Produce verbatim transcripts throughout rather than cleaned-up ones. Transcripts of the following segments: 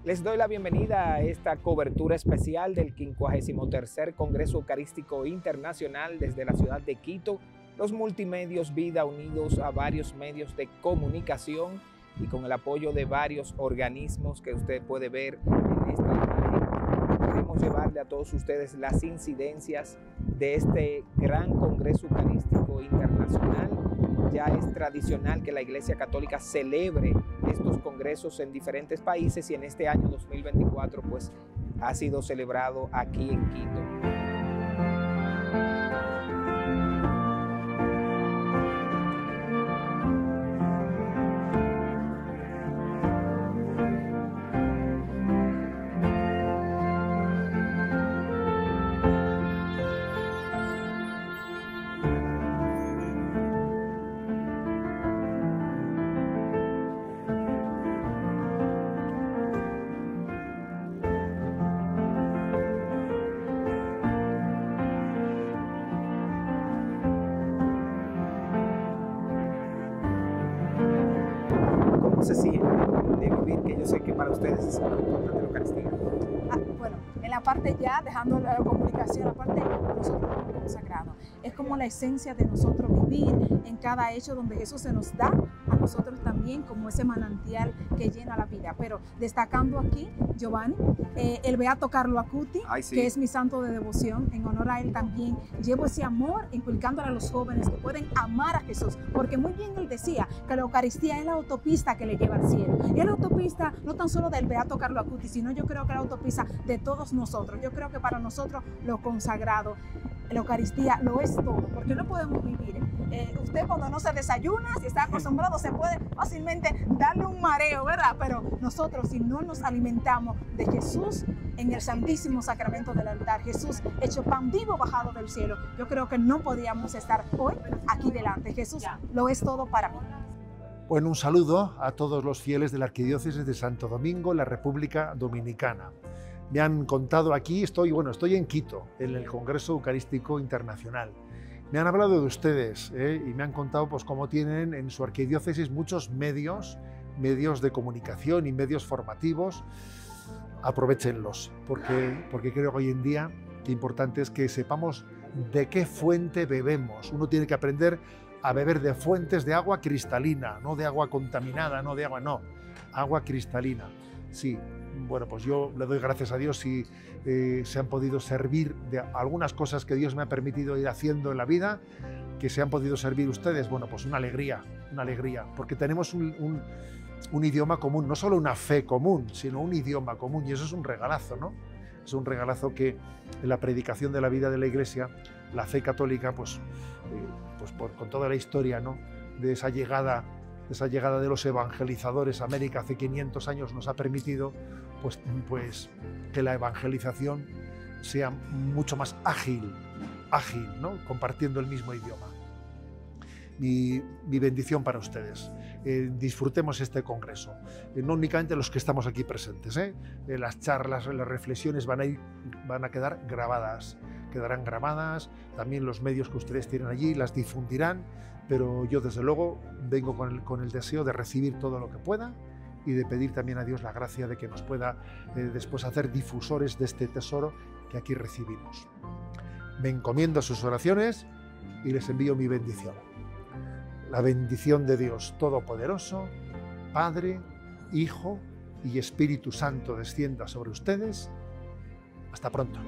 Les doy la bienvenida a esta cobertura especial del quincuagésimo tercer Congreso Eucarístico Internacional desde la ciudad de Quito, los multimedios Vida unidos a varios medios de comunicación y con el apoyo de varios organismos que usted puede ver en esta imagen. Queremos llevarle a todos ustedes las incidencias de este gran Congreso Eucarístico Internacional. Ya es tradicional que la Iglesia Católica celebre estos congresos en diferentes países y en este año dos mil veinticuatro pues ha sido celebrado aquí en Quito. ¿Cómo se siente de vivir, que yo sé que para ustedes es muy importante la Eucaristía? Ah, bueno, en la parte ya, dejando la comunicación, la parte de nosotros como consagrados, es como la esencia de nosotros vivir en cada hecho donde Jesús se nos da a nosotros también como ese manantial que llena la vida. Pero destacando aquí, Giovanni, eh, el Beato Carlo Acuti, Ay, sí. que es mi santo de devoción, en honor a él también llevo ese amor inculcándole a los jóvenes que pueden amar a Jesús, porque muy bien él decía que la Eucaristía es la autopista que le lleva al cielo. Y es la autopista no tan solo del Beato Carlo Acuti, sino yo creo que la autopista de todos nosotros. Yo creo que para nosotros los consagrados, la Eucaristía lo es todo, porque no podemos vivir. Eh, usted cuando no se desayuna, si está acostumbrado, se puede fácilmente darle un mareo, ¿verdad? Pero nosotros, si no nos alimentamos de Jesús en el santísimo sacramento del altar, Jesús hecho pan vivo bajado del cielo, yo creo que no podríamos estar hoy aquí delante. Jesús lo es todo para mí. Bueno, un saludo a todos los fieles de la Arquidiócesis de Santo Domingo, la República Dominicana. Me han contado aquí, estoy, bueno, estoy en Quito, en el Congreso Eucarístico Internacional. Me han hablado de ustedes ¿eh? y me han contado pues, cómo tienen en su arquidiócesis muchos medios, medios de comunicación y medios formativos. Aprovéchenlos, porque, porque creo que hoy en día lo importante es que sepamos de qué fuente bebemos. Uno tiene que aprender a beber de fuentes de agua cristalina, no de agua contaminada, no de agua, no, agua cristalina. Sí, bueno, pues yo le doy gracias a Dios si eh, se han podido servir de algunas cosas que Dios me ha permitido ir haciendo en la vida, que se han podido servir ustedes. Bueno, pues una alegría, una alegría, porque tenemos un, un, un idioma común, no solo una fe común, sino un idioma común, y eso es un regalazo, ¿no? Es un regalazo que en la predicación de la vida de la Iglesia, la fe católica, pues, eh, pues por, con toda la historia, ¿no? de esa llegada esa llegada de los evangelizadores a América hace quinientos años nos ha permitido pues, pues, que la evangelización sea mucho más ágil, ágil, ¿no? compartiendo el mismo idioma. Mi, mi bendición para ustedes. Eh, disfrutemos este congreso, eh, no únicamente los que estamos aquí presentes, ¿eh? Eh, las charlas, las reflexiones van a, ir, van a quedar grabadas, quedarán grabadas, también los medios que ustedes tienen allí las difundirán, pero yo desde luego vengo con el, con el deseo de recibir todo lo que pueda y de pedir también a Dios la gracia de que nos pueda eh, después hacer difusores de este tesoro que aquí recibimos. Me encomiendo a sus oraciones y les envío mi bendición. La bendición de Dios Todopoderoso, Padre, Hijo y Espíritu Santo descienda sobre ustedes. Hasta pronto.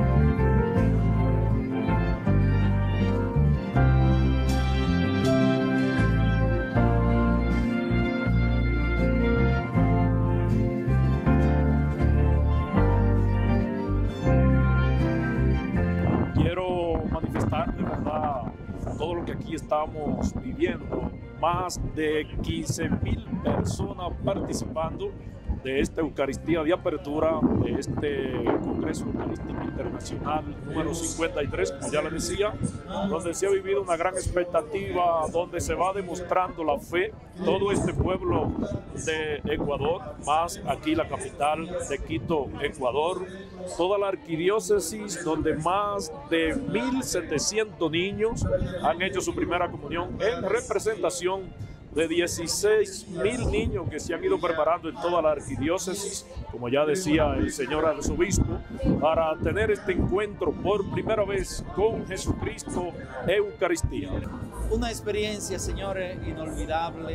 Quiero manifestar de verdad todo lo que aquí estamos viviendo, más de quince mil personas participando de esta Eucaristía de apertura de este Congreso Eucarístico Internacional número cincuenta y tres, como ya les decía, donde se ha vivido una gran expectativa, donde se va demostrando la fe, todo este pueblo de Ecuador, más aquí la capital de Quito, Ecuador, toda la arquidiócesis, donde más de mil setecientos niños han hecho su primera comunión en representación de dieciséis mil niños que se han ido preparando en toda la arquidiócesis, como ya decía el señor arzobispo, para tener este encuentro por primera vez con Jesucristo Eucaristía. Una experiencia, señores, inolvidable,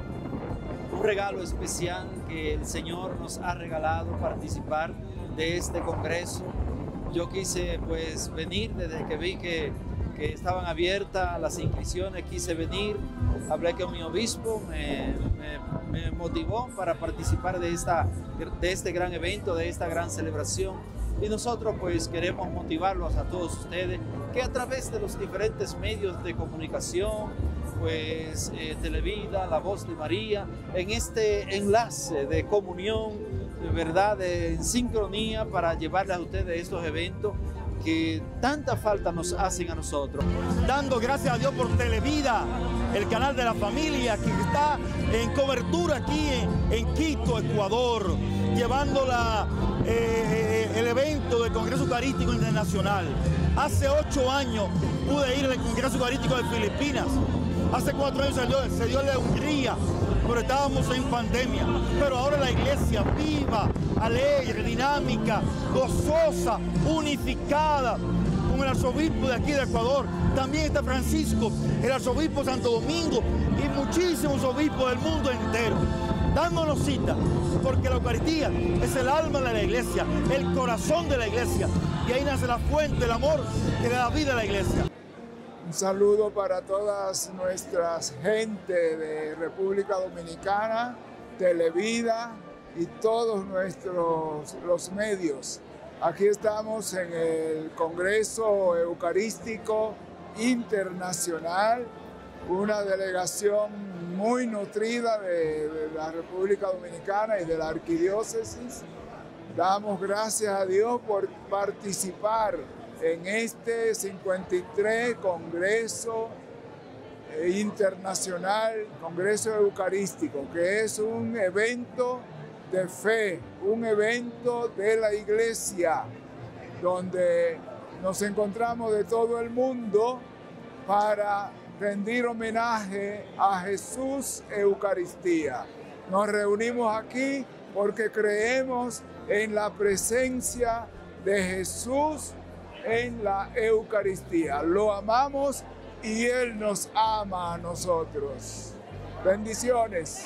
un regalo especial que el Señor nos ha regalado participar de este congreso. Yo quise pues venir desde que vi que, que estaban abiertas las inscripciones, quise venir, hablé con mi obispo, me, me, me motivó para participar de, esta, de este gran evento, de esta gran celebración. Y nosotros pues queremos motivarlos a todos ustedes que a través de los diferentes medios de comunicación, pues eh, Televida, La Voz de María, en este enlace de comunión, de verdad, de, en sincronía para llevarles a ustedes estos eventos que tanta falta nos hacen a nosotros. Dando gracias a Dios por Televida, el canal de la familia que está en cobertura aquí en, en Quito, Ecuador, llevando la, eh, el evento del Congreso Eucarístico Internacional. Hace ocho años pude ir al Congreso Eucarístico de Filipinas. Hace cuatro años se dio, se dio el de Hungría, pero estábamos en pandemia. Pero ahora la iglesia viva, alegre, dinámica, gozosa, unificada, con el arzobispo de aquí de Ecuador. También está Francisco, el arzobispo de Santo Domingo y muchísimos obispos del mundo entero, dándonos cita, porque la Eucaristía es el alma de la iglesia, el corazón de la iglesia, y ahí nace la fuente del amor que le da vida a la iglesia. Un saludo para todas nuestras gente de República Dominicana, Televida y todos nuestros los medios. Aquí estamos en el Congreso Eucarístico Internacional, una delegación muy nutrida de, de la República Dominicana y de la arquidiócesis. Damos gracias a Dios por participar en este cincuenta y tres Congreso Internacional, Congreso Eucarístico, que es un evento de fe, un evento de la Iglesia, donde nos encontramos de todo el mundo para rendir homenaje a Jesús Eucaristía. Nos reunimos aquí porque creemos en la presencia de Jesús en la Eucaristía. Lo amamos y Él nos ama a nosotros. Bendiciones.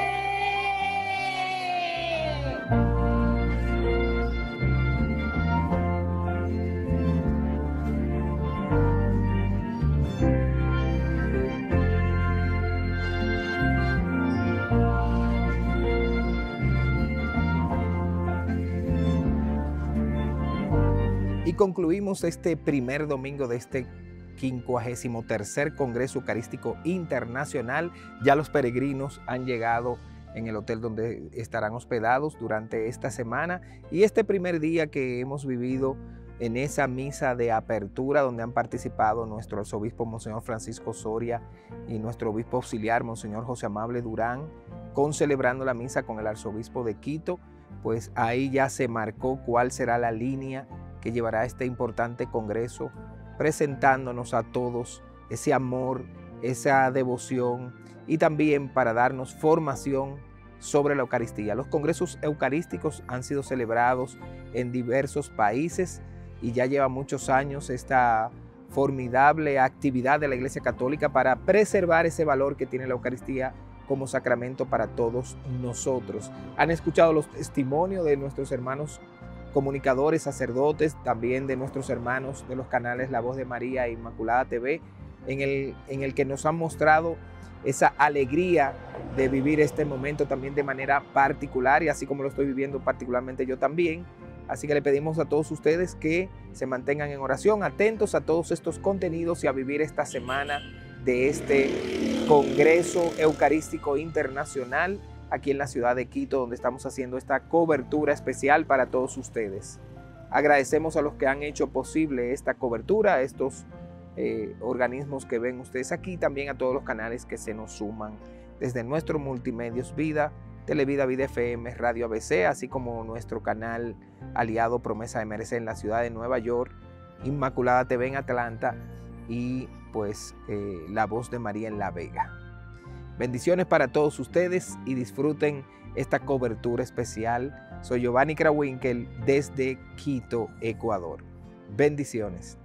Y concluimos este primer domingo de este quincuagésimo tercer Congreso Eucarístico Internacional. Ya los peregrinos han llegado en el hotel donde estarán hospedados durante esta semana, y este primer día que hemos vivido en esa misa de apertura donde han participado nuestro arzobispo Monseñor Francisco Soria y nuestro obispo auxiliar Monseñor José Amable Durán, con celebrando la misa con el arzobispo de Quito, pues ahí ya se marcó cuál será la línea que llevará este importante congreso, presentándonos a todos ese amor, esa devoción, y también para darnos formación sobre la Eucaristía. Los congresos eucarísticos han sido celebrados en diversos países y ya lleva muchos años esta formidable actividad de la Iglesia Católica para preservar ese valor que tiene la Eucaristía como sacramento para todos nosotros. Han escuchado los testimonios de nuestros hermanos comunicadores, sacerdotes, también de nuestros hermanos de los canales La Voz de María e Inmaculada T V, en el, en el que nos han mostrado esa alegría de vivir este momento también de manera particular, y así como lo estoy viviendo particularmente yo también. Así que le pedimos a todos ustedes que se mantengan en oración, atentos a todos estos contenidos y a vivir esta semana de este Congreso Eucarístico Internacional aquí en la ciudad de Quito, donde estamos haciendo esta cobertura especial para todos ustedes. Agradecemos a los que han hecho posible esta cobertura, a estos eh, organismos que ven ustedes aquí, también a todos los canales que se nos suman desde nuestro Multimedios Vida, Televida Vida F M, Radio A B C, así como nuestro canal aliado Promesa de Merecer en la ciudad de Nueva York, Inmaculada T V en Atlanta y pues eh, La Voz de María en La Vega. Bendiciones para todos ustedes y disfruten esta cobertura especial. Soy Giovanni Krawinkel desde Quito, Ecuador. Bendiciones.